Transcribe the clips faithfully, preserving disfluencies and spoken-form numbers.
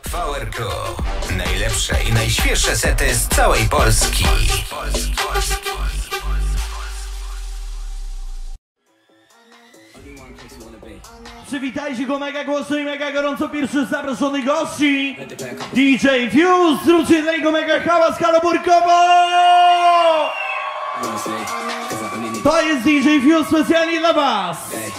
Power Crew. Najlepsze i najświeższe sety z całej Polski. Przywitajcie go mega głośno i mega gorąco, pierwszy z zaproszonych gości D J Fuse, zróbcie dla niego mega hałas kaloburkowo! To jest D J Fuse specjalnie dla was!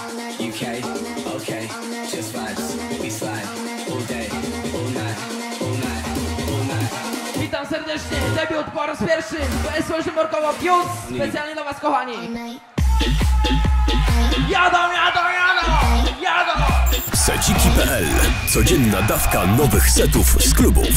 Witam serdecznie, debiut po raz pierwszy w S O Morkowo Fuse, specjalnie dla was, kochani! Jadą, jadą, jadą, jadą! Seciki kropka p l. Codzienna dawka nowych setów z klubów.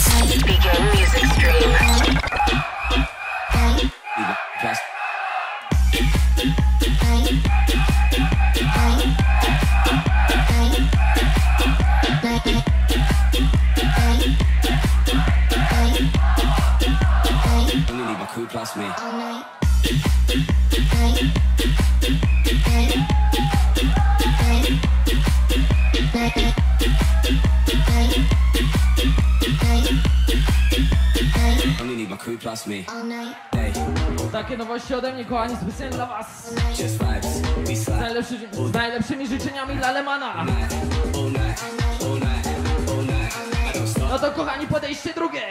Takie nowości ode mnie, kochani, specjalnie dla was. Z, najlepszy, z najlepszymi życzeniami dla Lemana. No to, kochani, podejście drugie.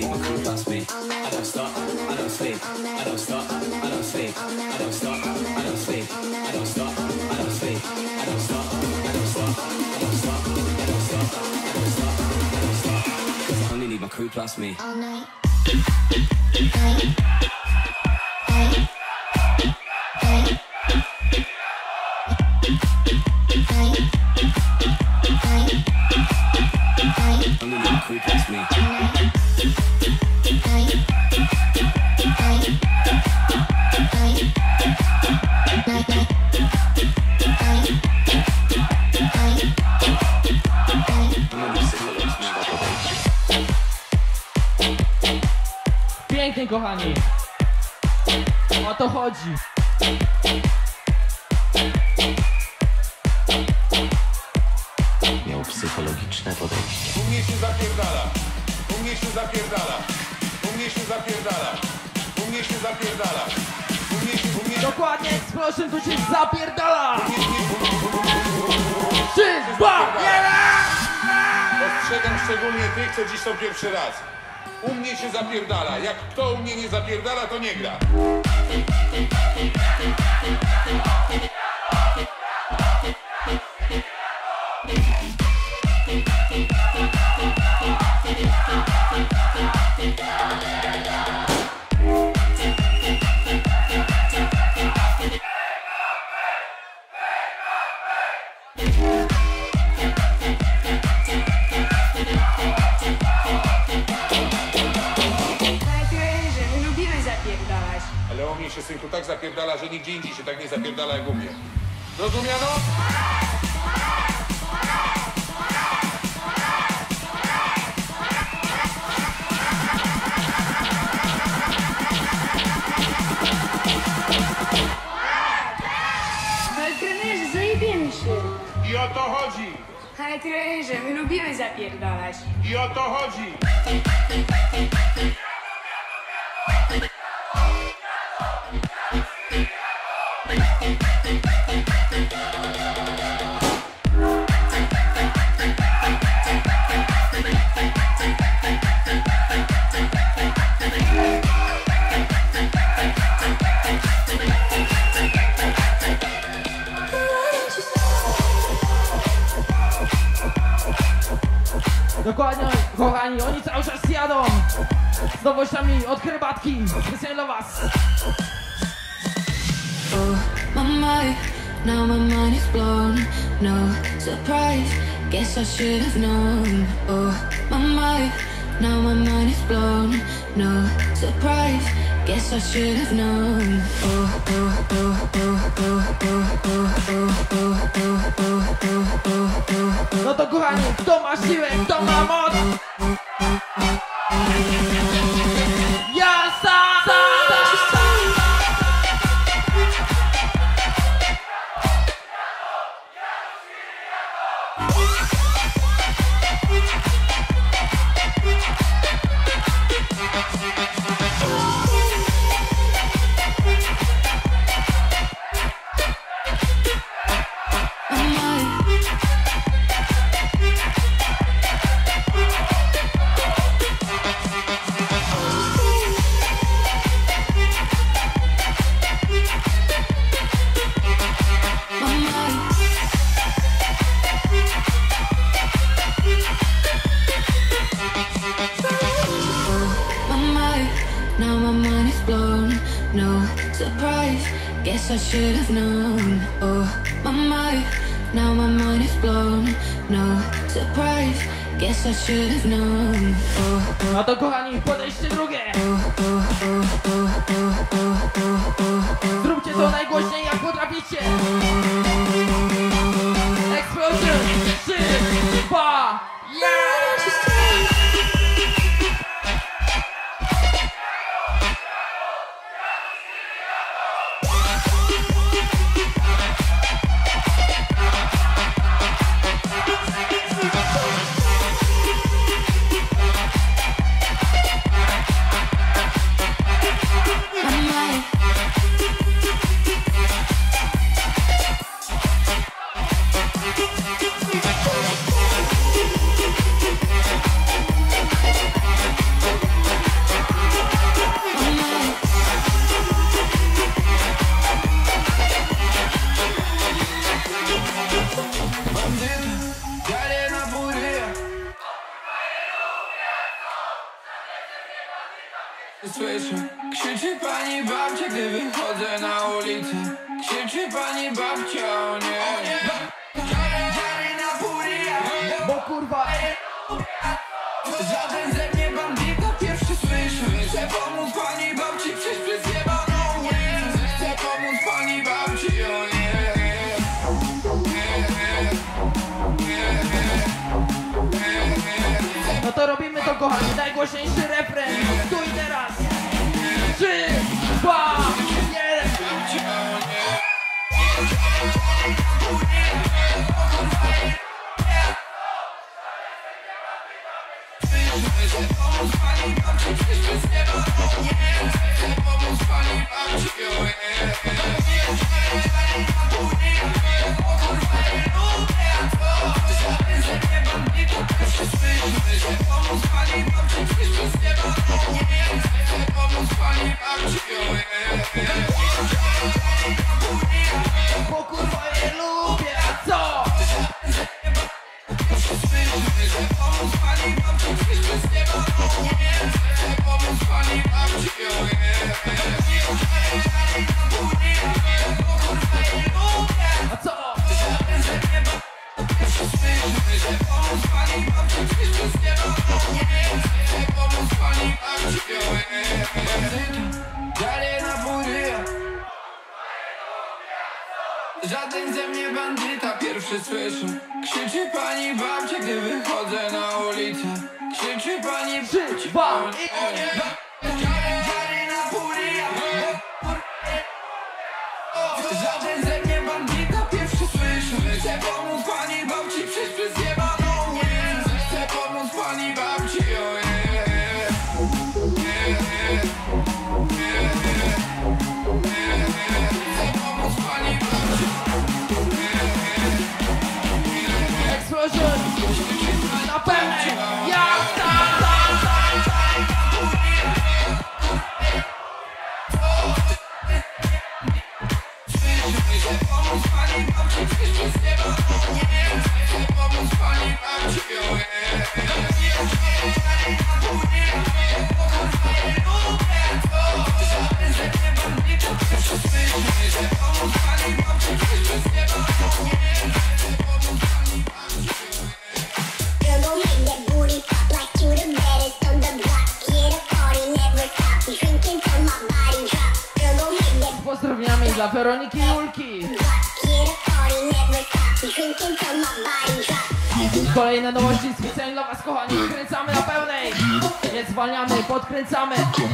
Pięknie, kochani. O to chodzi. Miał psychologiczne podejście. U mnie się zapierdala. U mnie się zapierdala. U mnie się zapierdala. U mnie się zapierdala. U mnie się, u mnie... Dokładnie, Explosion tu się zapierdala. Trzy, dwa, jeden! Ostrzegam szczególnie tych, co dziś są pierwszy raz. U mnie się zapierdala. Jak kto u mnie nie zapierdala, to nie gra. Ale u mnie się, synku, tak zapierdala, że nigdzie indziej się tak nie zapierdala jak u mnie. Zrozumiano? Ale trenerze, zajebiemy się. I o to chodzi. Ale trenerze, my lubimy zapierdalać. I o to chodzi. Dokładnie, kochani, oni cały czas jadą z nowościami od herbatki, specjalnie dla was. Oh, my mind, now my mind is blown. No surprise, guess I should have known. Oh, my mind, now my mind is blown. No surprise, guess I should have known. Oh, oh, oh, oh, oh, oh, oh, oh, oh, oh, oh, oh, oh. No to, kochani, kto ma siłę, kto ma moc? Ja sam! Guess I should have known. Oh, my mind, now my mind is blown. No surprise, guess I should have known. Oh, oh. No to kochani, podejście drugie. Zróbcie to najgłośniej jak potraficie. Explosion, trzy, dwa, yeah! Słyszę, krzyczy pani babcia, gdy wychodzę na ulicę. Krzyczy pani babcia, o nie, o nie. Bo kurwa żaden ze mnie bandita, pierwszy słyszę. Chcę pomóc pani babci przejść przez jebaną ulicę. Chcę pomóc pani babci, o nie. No to robimy to kochani, najgłośniejszy refren. Tu i teraz. Trzy, dwa, jeden. Bo kurwa je lubię, a co? A co? Dalej na bury. Żaden ze mnie bandyta, pierwszy słyszę. Krzyczy pani babcia, gdy wychodzę na ulicę. Krzyczy pani Trzy, dwa, jeden. Żaden ze mnie bandita, pierwszy słyszę. Chcę pomóc pani babci przejść przez jebaną ulicę. Chcę pomóc pani babci, o nie. Chcę pomóc pani babci. Explosion! Na pełnej! Jazda! Pozdrowieniami dla Weroniki i Julki. Kolejne nowości specjalnie dla was kochani. Kręcamy na pełnej. Nie zwalniamy, podkręcamy.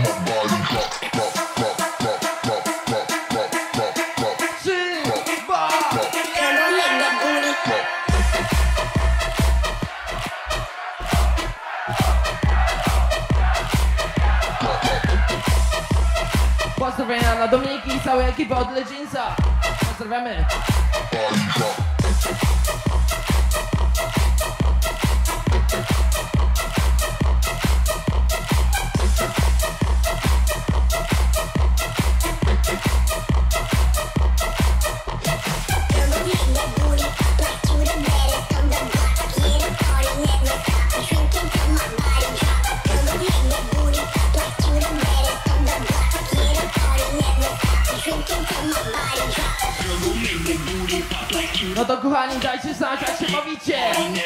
Trzy, dwa, pozdrowienia dla Dominiki i całej ekipy od Leginsa. Pozdrawiamy. Drinking till my body No to kochani, dajcie znać, jak się bawicie.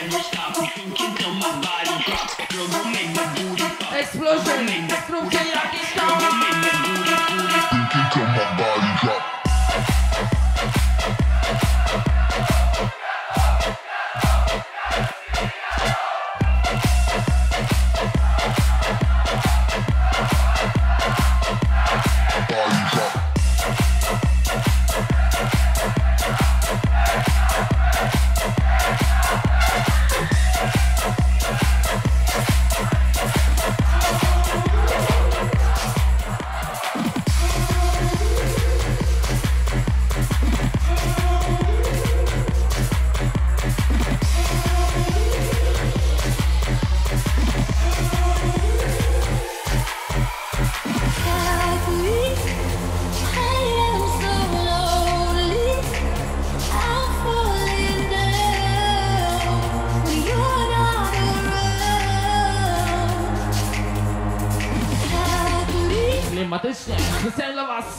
Explosion, zróbcie jakieś tam. Klimatycznie, specjalnie dla was.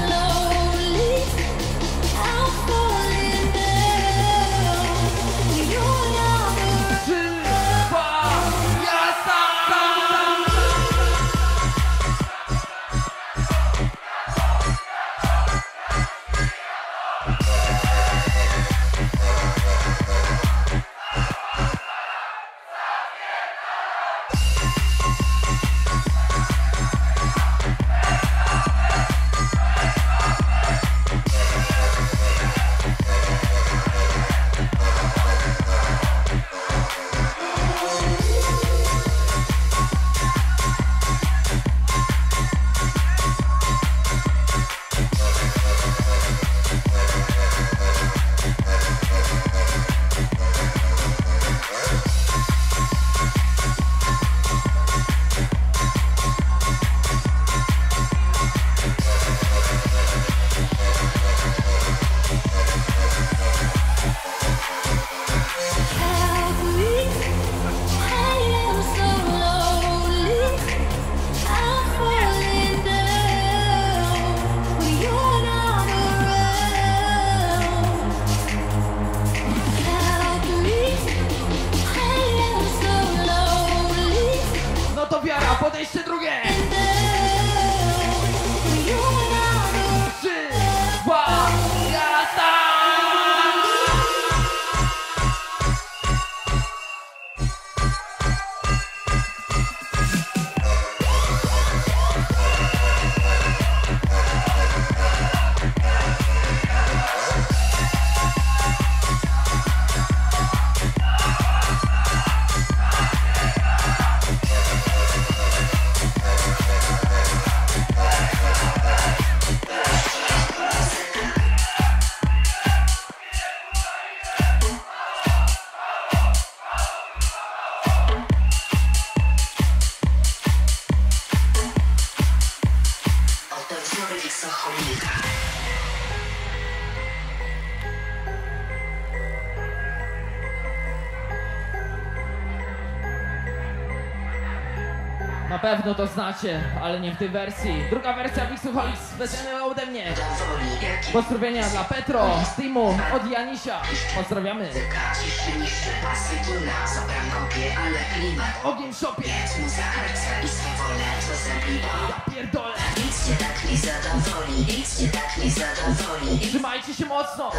Trzy, dwa, jazda! Podejście drugie! Trzy, dwa, jazda! Na pewno to znacie, ale nie w tej wersji. Druga wersja Wixoholics specjalnie ode mnie. Pozdrowienia dla Petro, z teamu, od Janisia. Pozdrawiamy. Ogień w szopie. Ja pierdolę. Trzymajcie się mocno.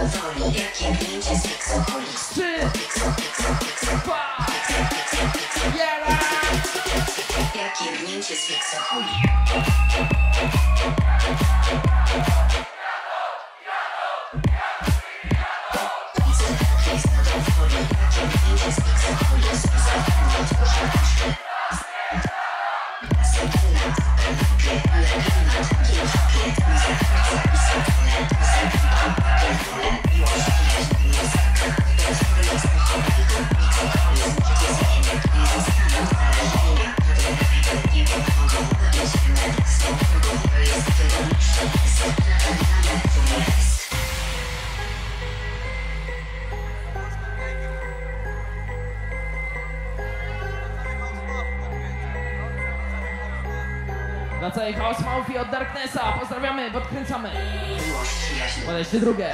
Trzy, dwa, jeden. Jakie wnięcie z Wixoholics. We'll be right back. Dla całej House Mafii od Darknessa. Pozdrawiamy, podkręcamy. Podejście drugie.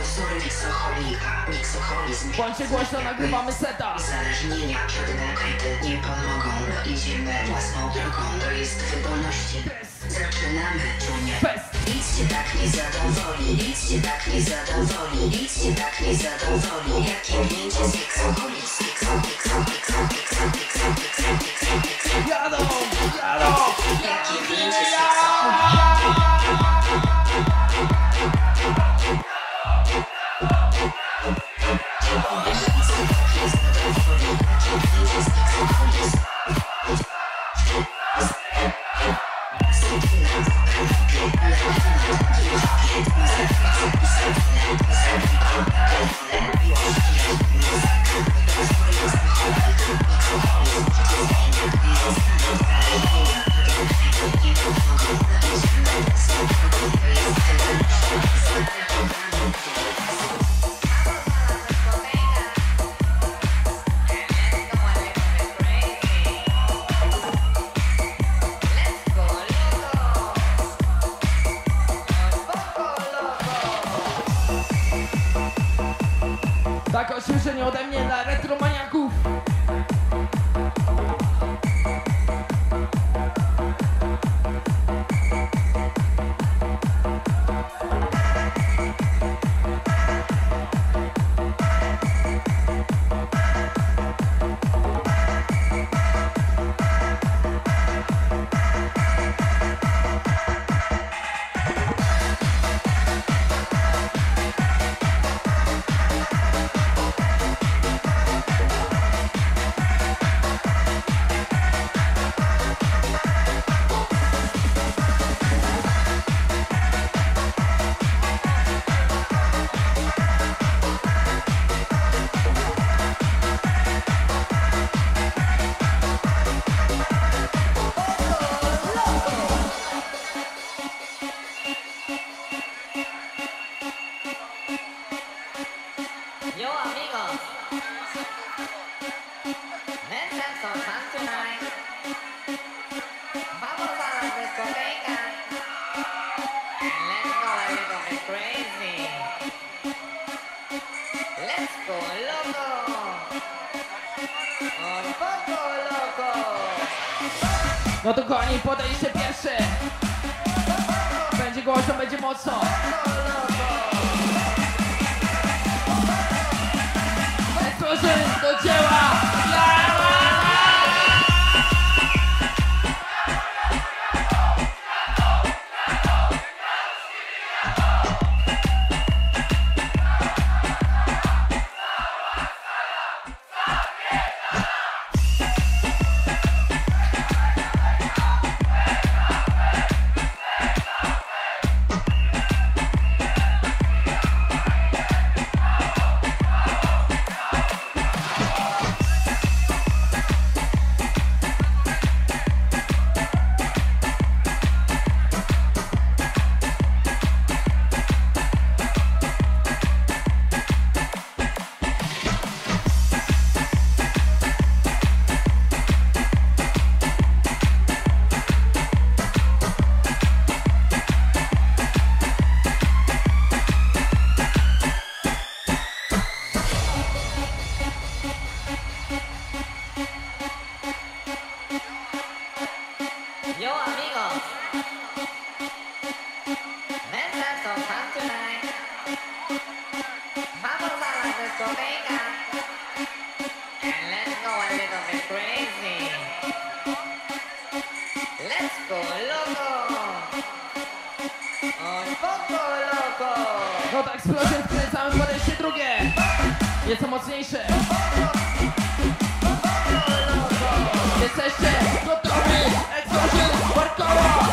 Bądźcie głośno, nagrywamy seta. Uzależnienia żadne kajty nie pomogą. Idziemy własną drogą, to jest wydolności. Zaczynamy, czunie. Idźcie tak nie zadowoli, idźcie tak nie zadowoli, idźcie tak nie zadowoli. Jak jęgnięcie z seksoholik, seksoholik, seksoholik, seksoholik, seksoholik, seksoholik. Jadą, jadą. Jak jęgnięcie z seksoholik. Tak, oświeżenie ode mnie dla retromaniaków. No to kochani, podejście pierwsze. Będzie głośno, będzie mocno. Eksplosion do dzieła! No tak, Explosion wkręcamy podejście drugie. Nieco mocniejsze. Jesteście gotowi? Explosion, workowo!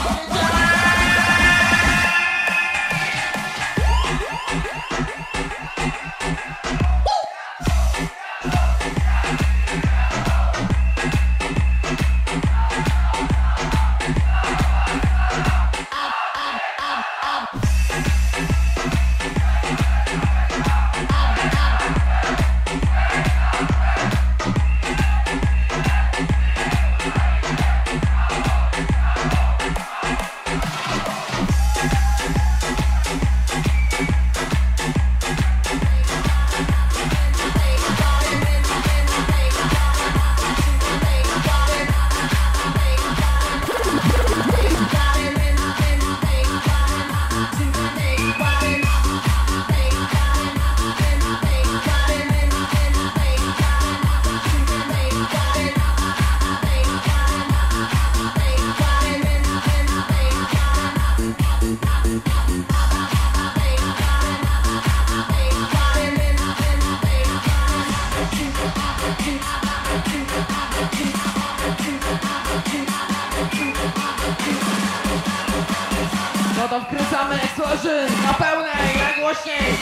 Explosion na pełnej, najgłośniej.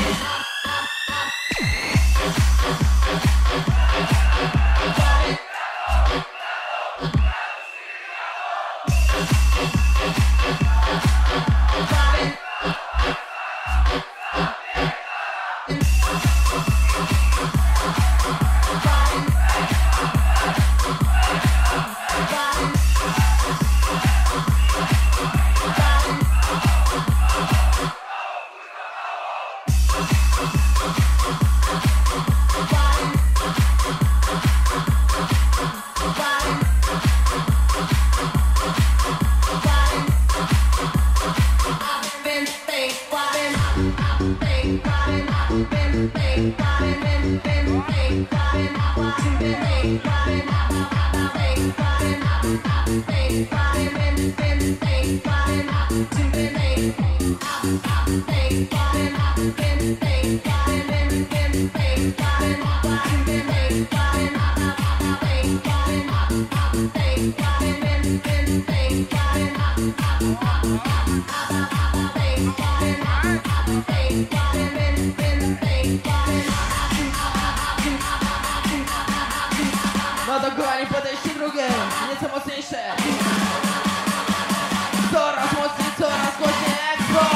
No dokładnie, podejście drugie, nieco mocniejsze. Coraz mocniej, coraz głośniej, Expo!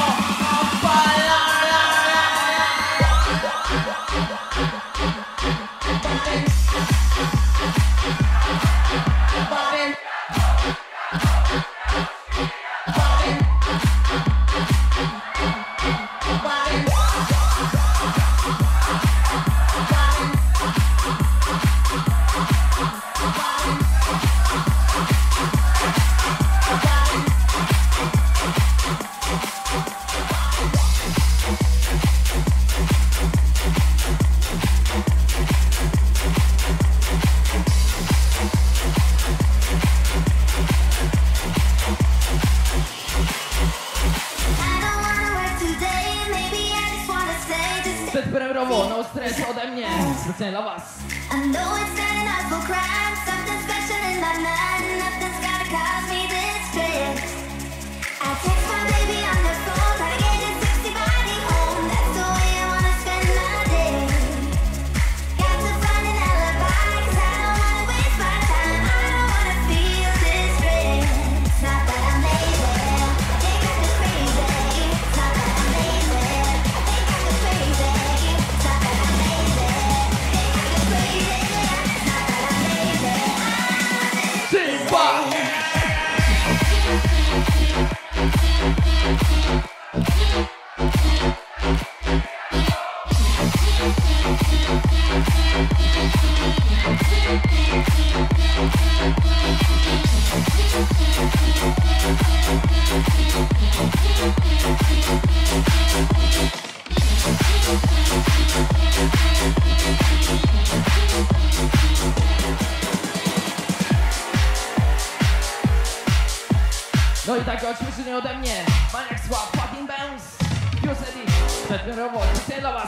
Przedpremierowo, no stres ode mnie, specjalnie dla was. No i tak oczywiście ode mnie, Maniac Swap, fucking bounce, Fuse Edit, przedpremierowo, specjalnie dla was.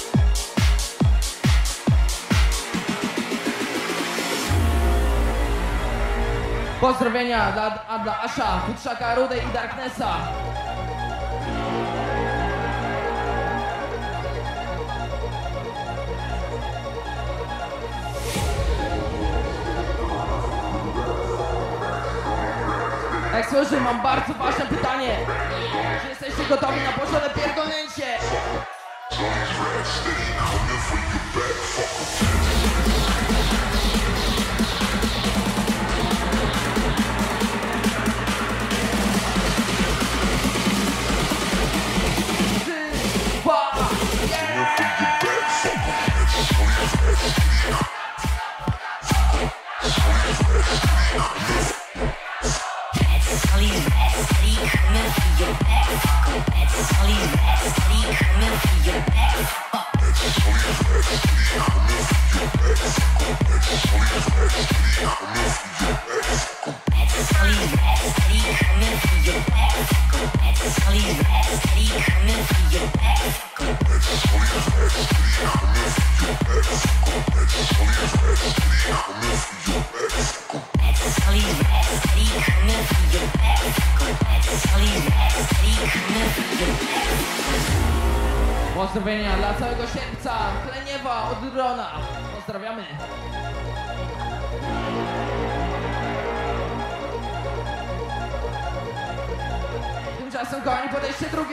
Pozdrowienia dla, a dla Asha, Futrzaka, Rudy i Darknessa. Explosion, mam bardzo ważne pytanie. Czy jesteście gotowi na porządne pierdolnięcie? Coming for your back, go back, Sully, steady coming for your Pozdrowienia dla całego Sierpca, Kleniewa, od Drona. Pozdrawiamy. Tymczasem, kochani, podejście drugie.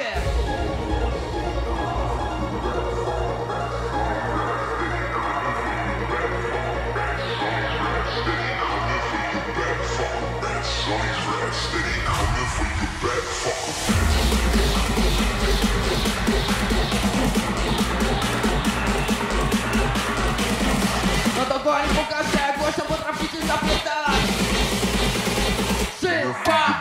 No to kochani, pokażcie, jak głośno potraficie zapierdalać. Trzy, dwa,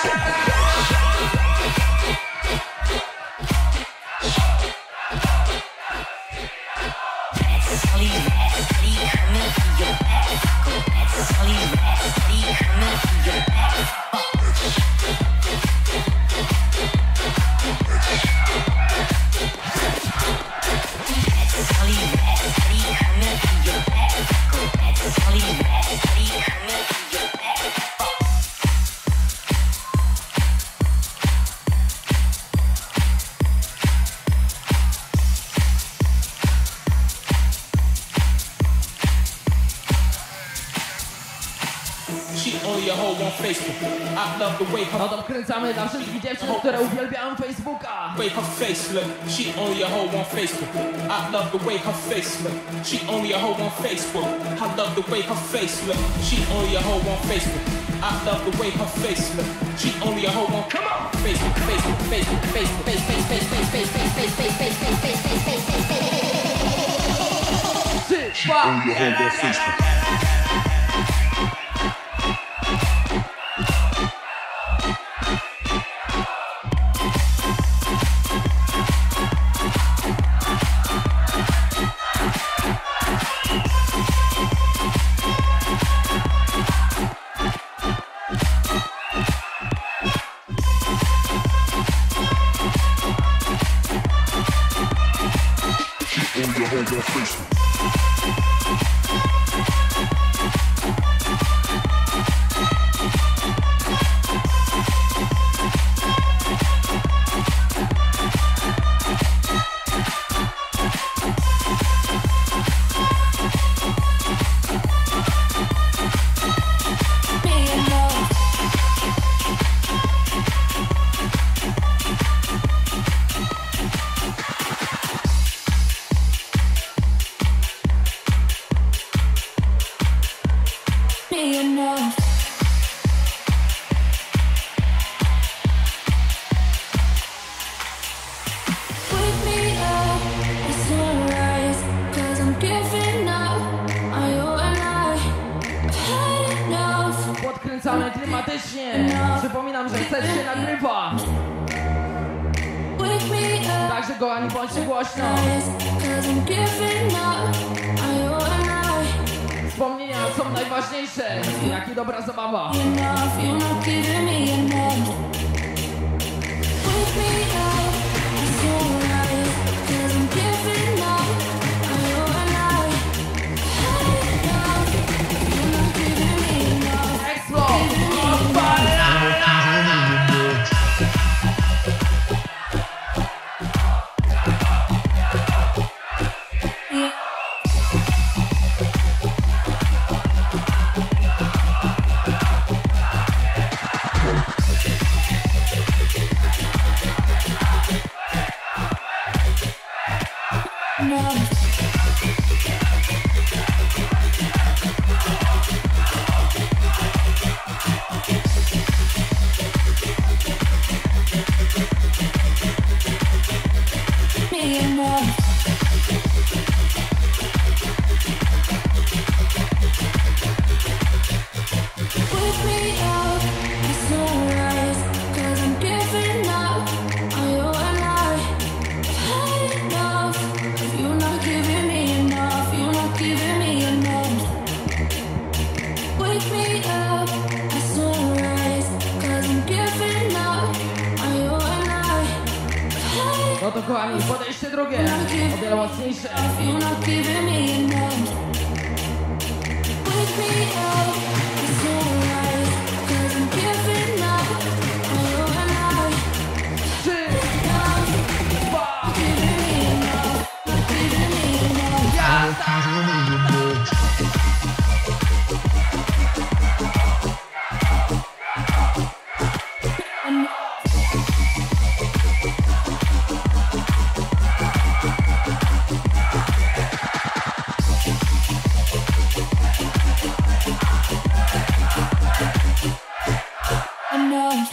no to wkręcamy dla wszystkich dziewczyn, które uwielbiają Facebooka. Way her face look, she only a hoe on Facebook. I love the way her face look, she only a hoe on Facebook. I love the way her face look, she only a hoe on Facebook. I love the way her face look, she only a hoe on come on Facebook, Facebook, Facebook, Facebook, Facebook, Facebook, Facebook, Facebook, Facebook, Facebook, Facebook, Facebook. She only a hoe on Facebook. Podkręcamy klimatycznie. Przypominam, że set się nagrywa. Także kochani, bądźcie głośno. Wspomnienia są najważniejsze, jak i dobra zabawa. No to kochani, podejście drugie, o wiele mocniejsze. Trzy, lost.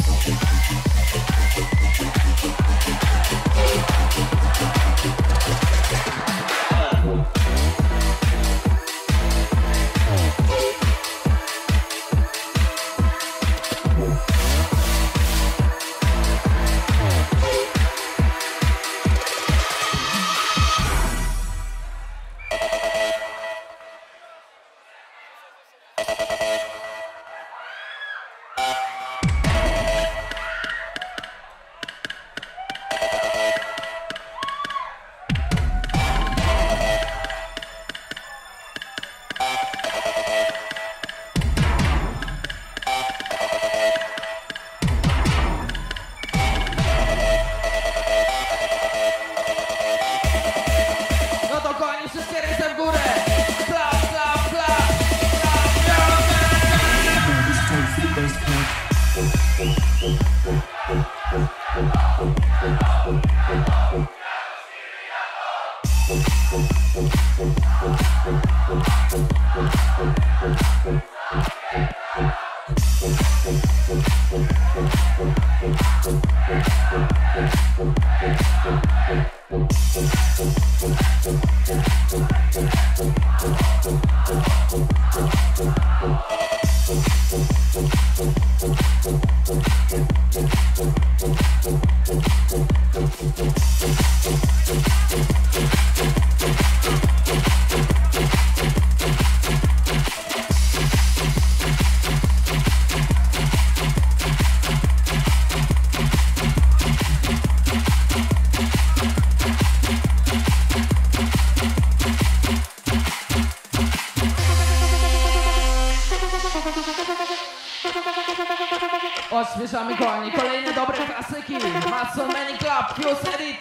Odświeżamy kochani, kolejne dobre klasyki. Mason Many Club, Fuse Edit.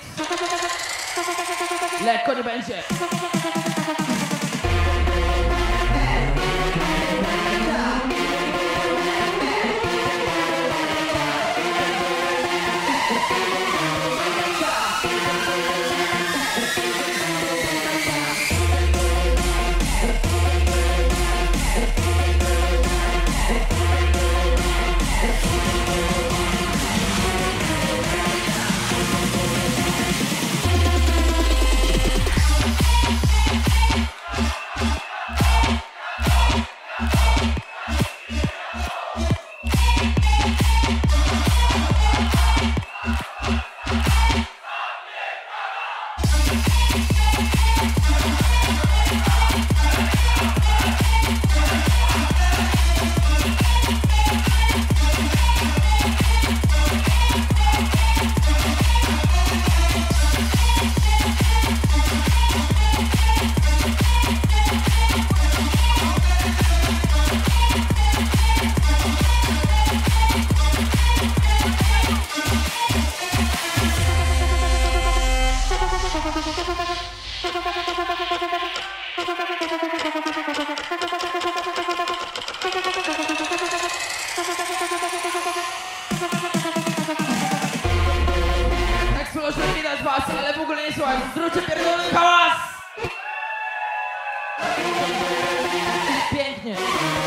Lekko nie będzie. Explosion widać was, ale w ogóle nie słuchaj. Zróbcie pierdolony hałas! Pięknie.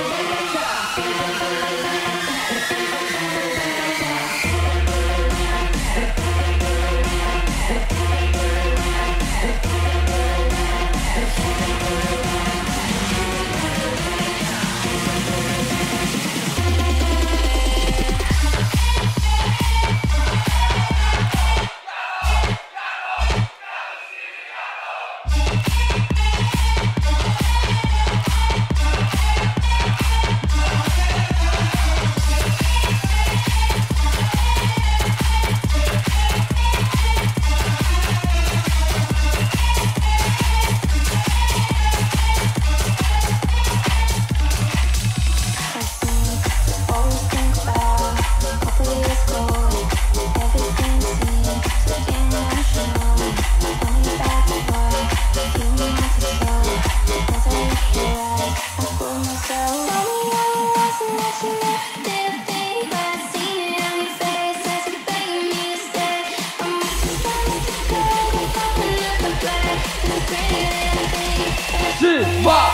Trzy, dwa,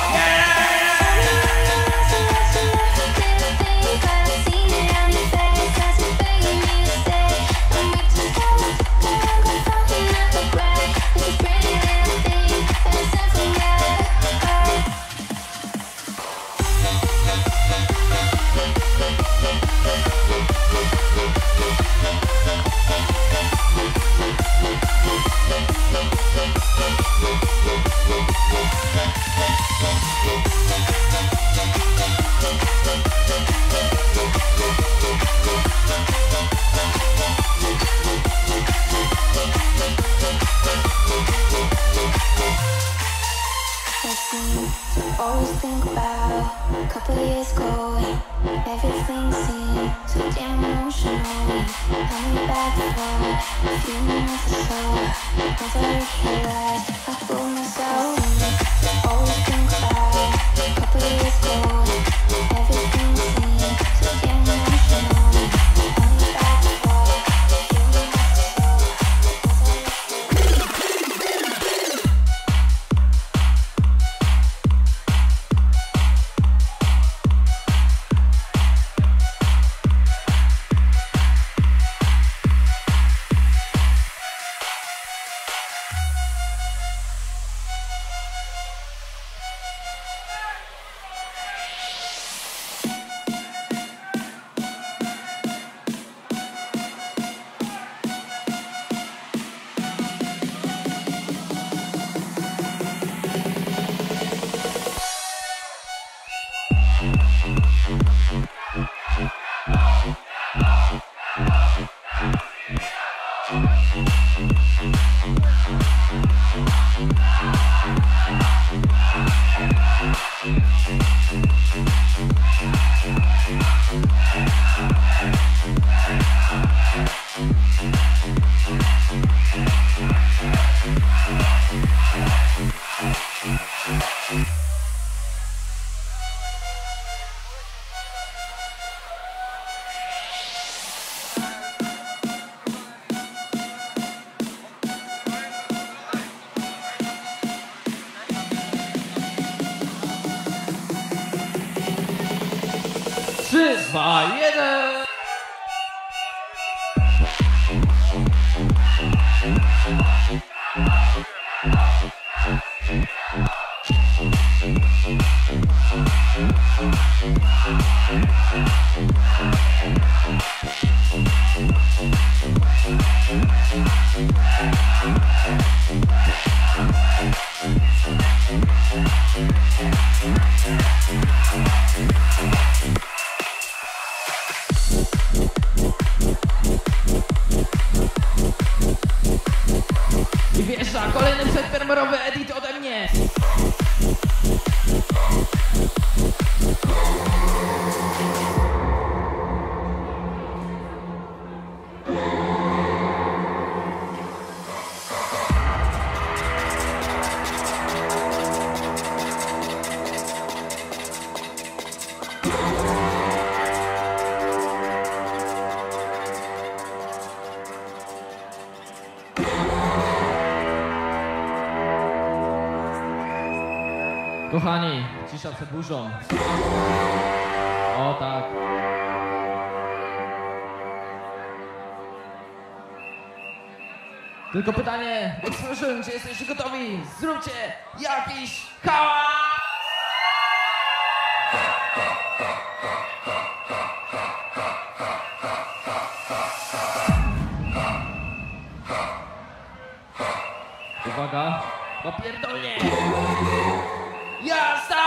always think about a couple years ago. Everything seemed so damn emotional. Held me back for a few months or so. Once I realized I fooled myself. Always think about a couple years ago. Everything seemed so damn emotional. Held me back for a few months or so. trzy, dwa, jeden. I wjeżdża kolejny przedpremierowy edit ode mnie. Kochani, cisza przed burzą. O tak. Tylko pytanie, Explosion, czy jesteście gotowi? Zróbcie jakiś hałas! Uwaga, popierdolnie! Jazda!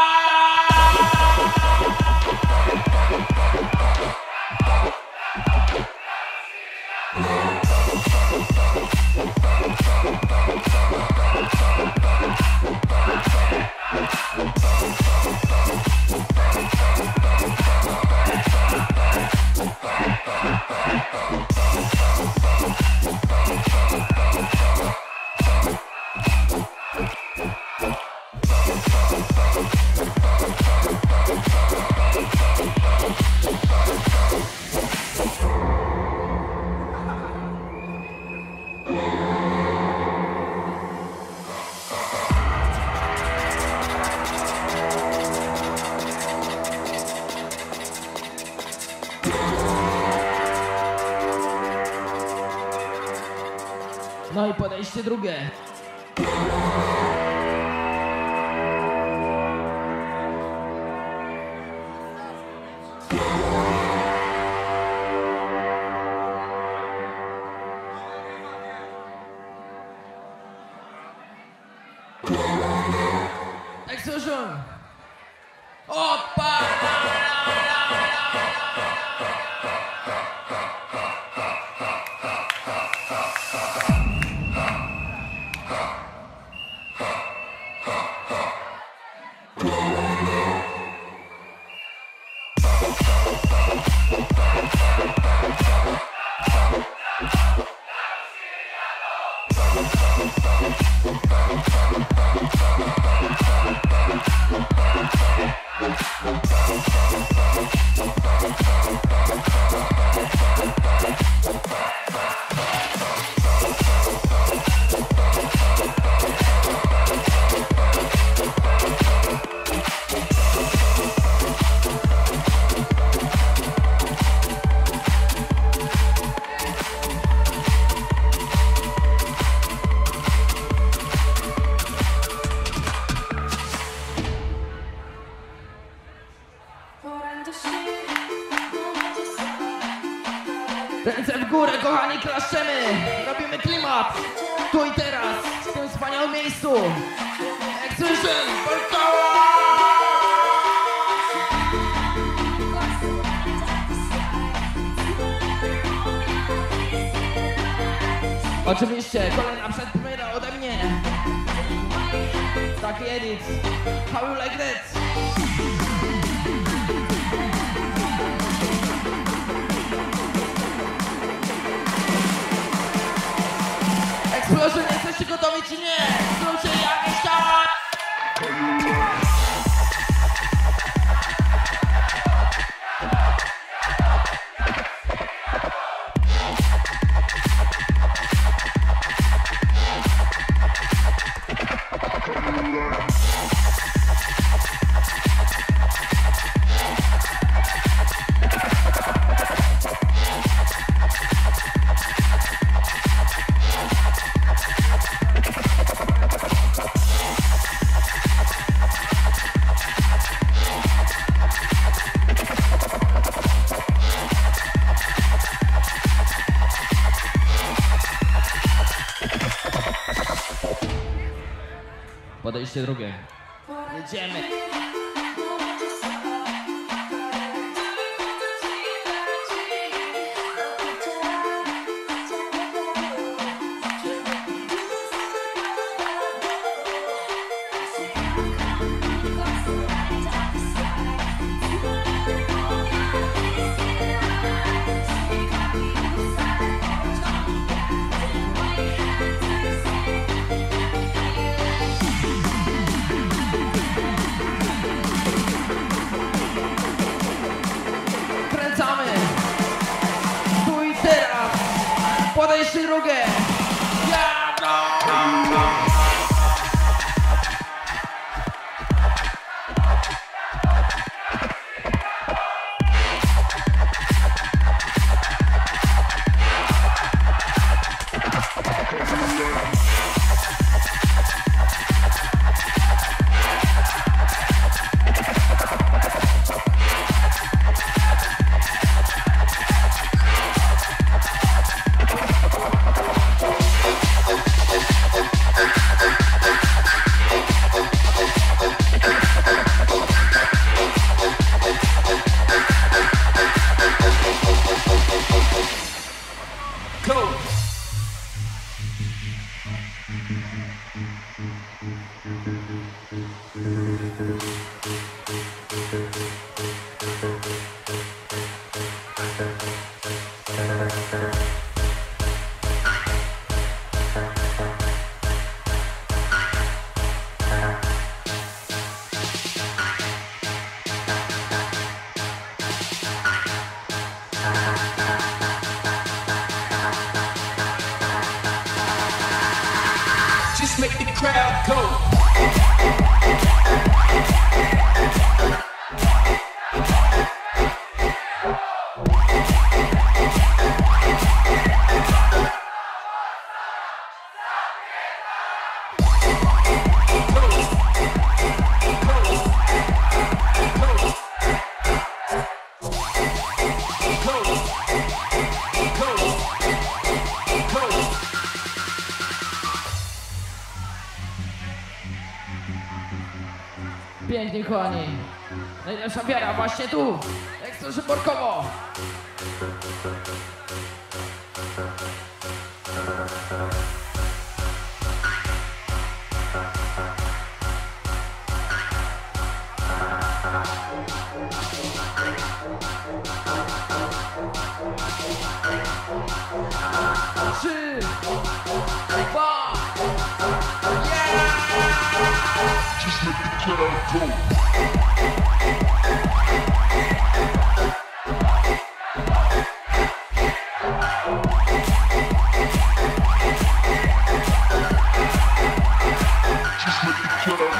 No i podejście drugie. Explosion! Opa! Ręce w górę, kochani, klaszczemy. Robimy klimat. Tu i teraz, w tym wspaniałym miejscu. Exertion, Polkoła! Oczywiście, kolejna przedpremiera ode mnie. Taki edit. How you like that? Explosion, jesteście gotowi czy nie? Zróbcie jakieś ciała! Podejście drugie. Jedziemy. Podejście drugie. Ja no. Just make the crowd go. Pięknie, kochani. Najlepsza wiara właśnie tu. Ekstra Borkowo. Trzy, dwa, Just make the crowd go. Just make the crowd.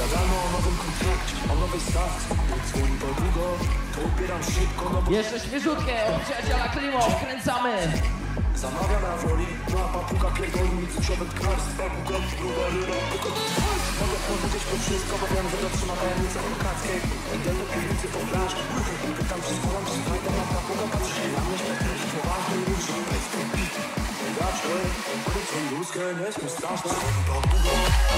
Gadano o nowym kontrakcie, o nowej stawce. Dzwoni to długo, to ubieram szybko, no bo... Jeszcze świeżutkie od przyjaciela Klimo, wkręcamy. Zamawiam na woli, no a papuga pierdoli mi cuciowe tkarstwa. Papuga gruba ryba, mogę powiedzieć po wszystko, bo wiem, że dotrzyma tajemnica kurkackiej. Idę do piwnicy po flash i pytam, czy zwolam, czy fajda na papuga. Patrzy na mnie, śmiertelki poważny i ruszy. Gaczkę, powiedz mi ludzkie, nie jestem straszny. Papuga.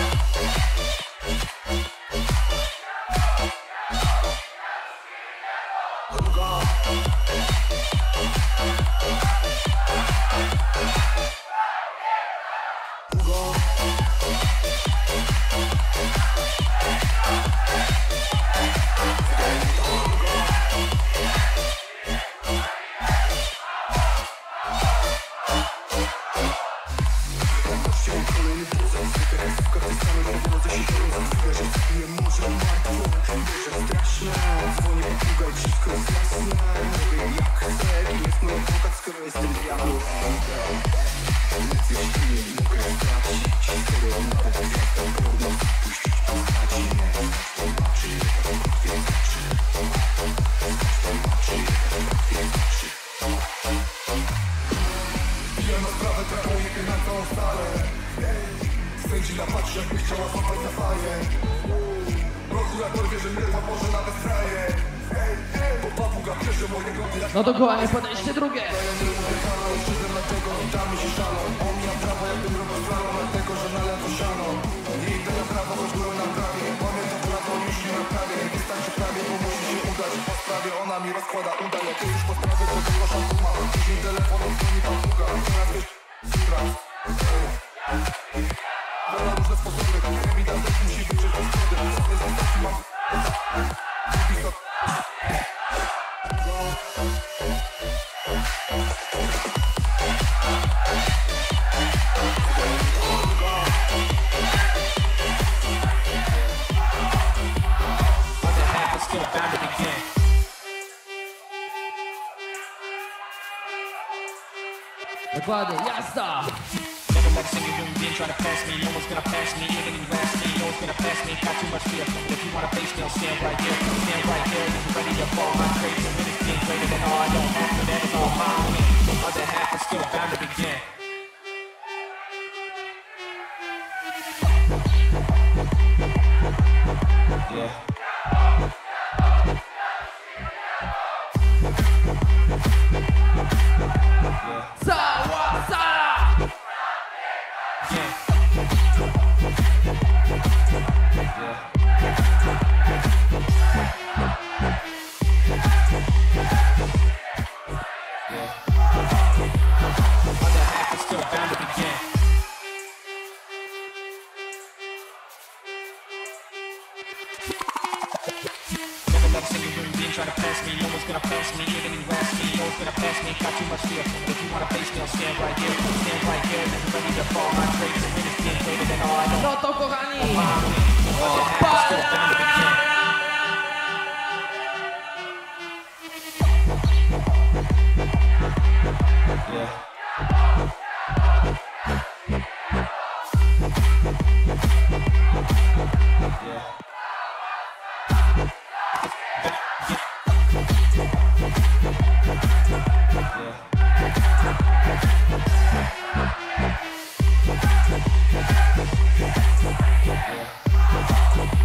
No dokładnie, podejście drugie. Ona mi rozkłada uda, jak już po sprawie to było szatuma. Później telefonem dzwoni papuga. Teraz wiesz, strach. Wola różne sposoby, które mi da też musi być, że to skłody. Sobie zostawki mam. Dokładnie, jazda! Cała sala! Try to pass me, no one's gonna pass me. Even you ask me, no one's gonna pass me. Got too much fear. If you wanna face me, I'll stand right here. Stand right here, and ready to fall. My trade is minutes being greater than all I know. No to kochani! Yeah.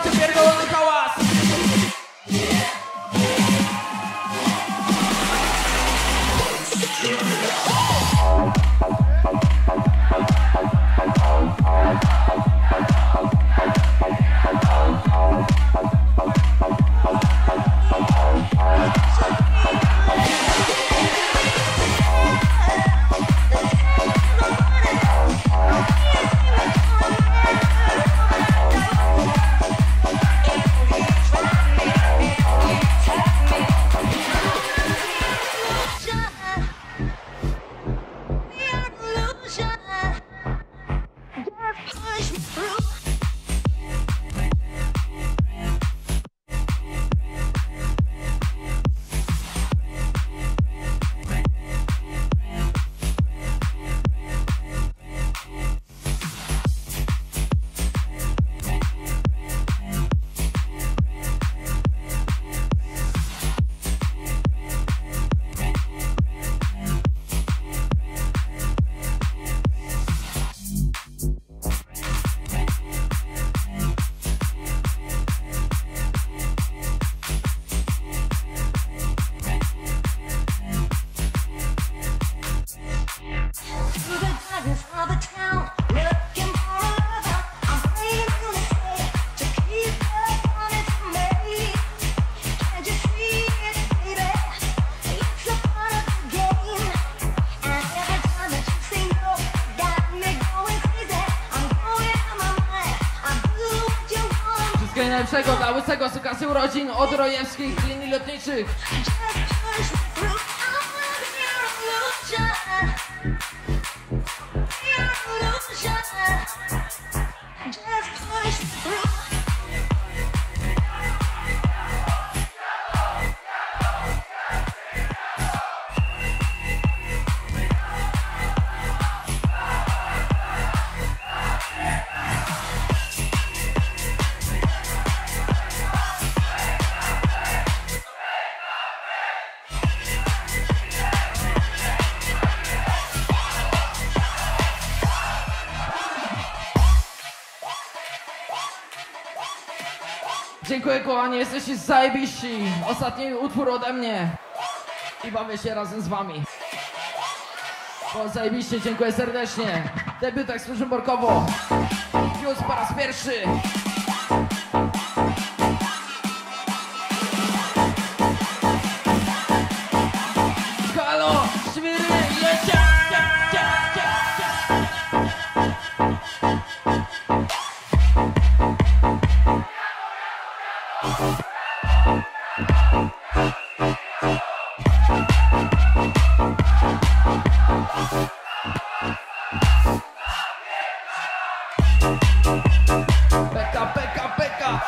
zróbcie pierdolony hałas! Najlepszego dla łysego z okazji urodzin od Rojewskich linii lotniczych. Dziękuję kochani, jesteście zajebiści. Ostatni utwór ode mnie. I bawię się razem z wami. Bo zajebiście, dziękuję serdecznie. Debiutek z Szymborkowo. Fuse po raz pierwszy. Halo, świry, jedzie! Beka, beka, beka.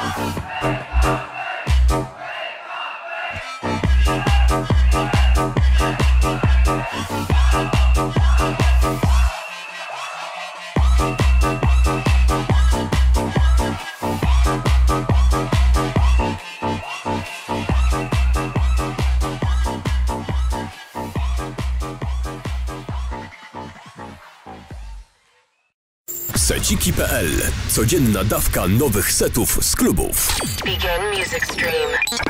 Seciki kropka pe el. Codzienna dawka nowych setów z klubów. Begin music stream.